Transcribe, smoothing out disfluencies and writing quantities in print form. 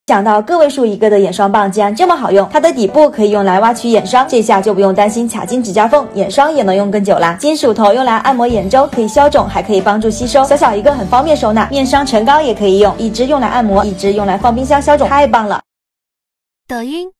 想到个位数一个的眼霜棒竟然这么好用，它的底部可以用来挖取眼霜，这下就不用担心卡进指甲缝，眼霜也能用更久啦。金属头用来按摩眼周，可以消肿，还可以帮助吸收，小小一个很方便收纳。面霜唇膏也可以用，一支用来按摩，一支用来放冰箱消肿，太棒了。 抖音。